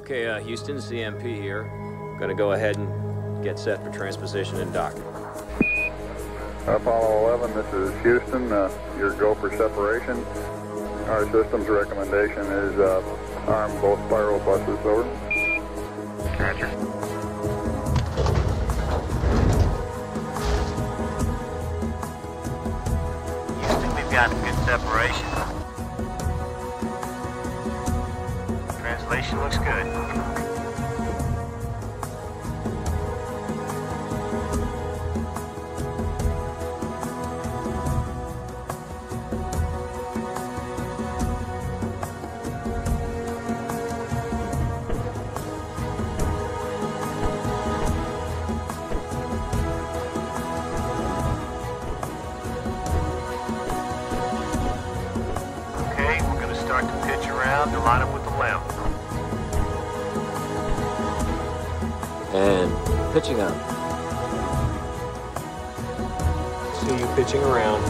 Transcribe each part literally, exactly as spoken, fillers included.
Okay, uh, Houston, C M P here. Gonna go ahead and get set for transposition and dock. Apollo eleven, this is Houston. Uh, your go for separation. Our system's recommendation is uh, arm both spiral buses, over. Roger. Houston, we've got good separation. Translation looks good. Okay, we're going to start to pitch around to line up with the limb. And pitching up. See you pitching around.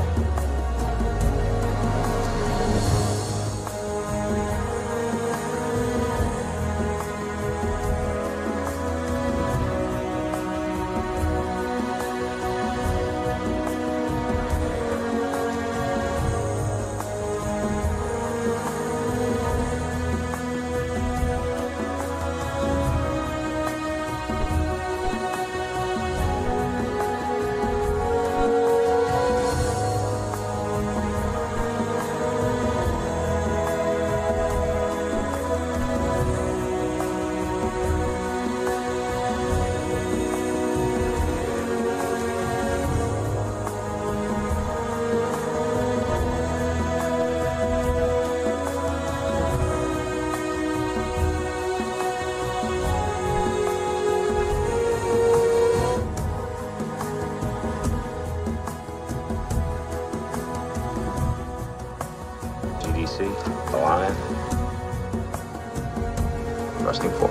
G D C, alive, thrusting forward.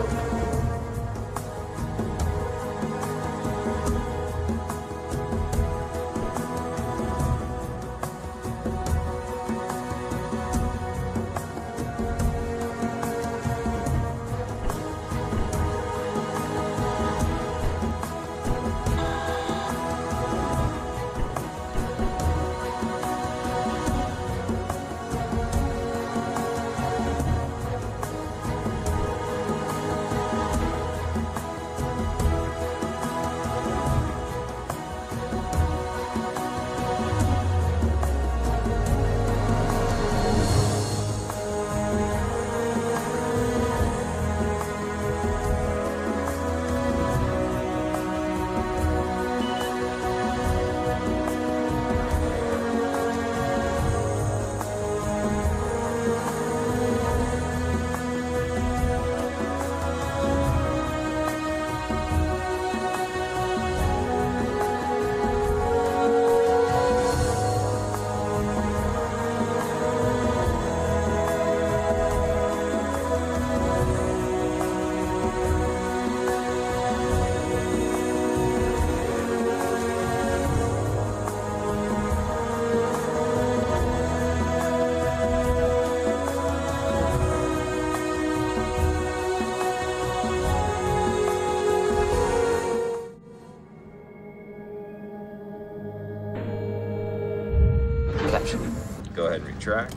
Capture. Go ahead and retract.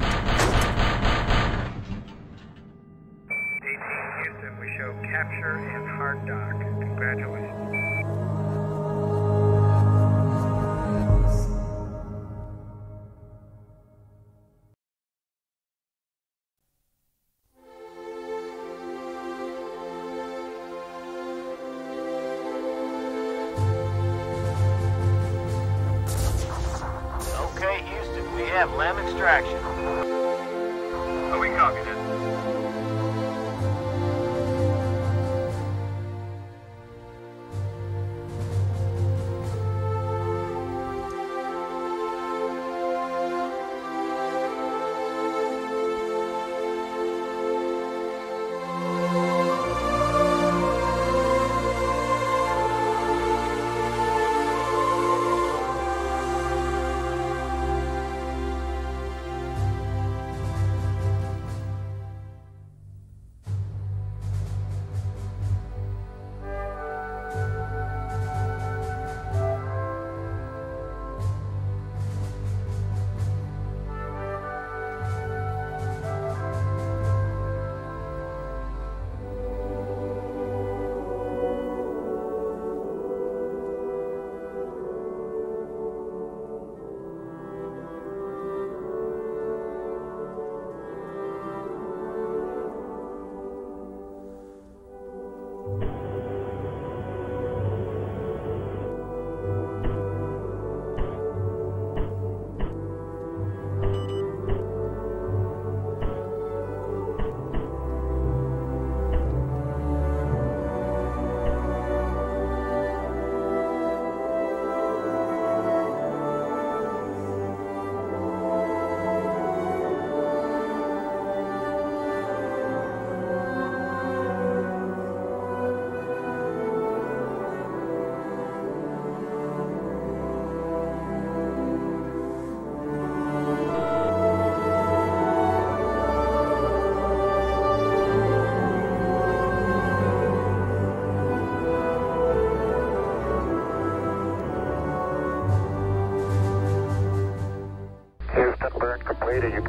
eighteen Houston, we show capture and hard dock. Congratulations. Okay, Houston, we have lamb extraction. Oh, we copy that.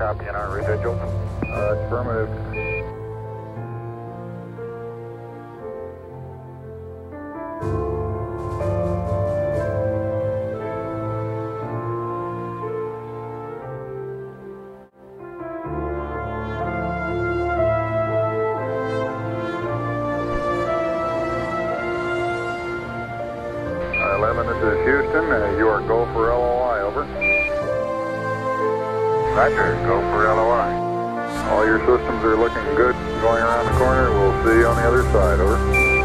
copy on our residual? Uh, affirmative. eleven, this is Houston. Uh, you are go for L O I, over. Roger, go for L O I. All your systems are looking good going around the corner. We'll see you on the other side, over.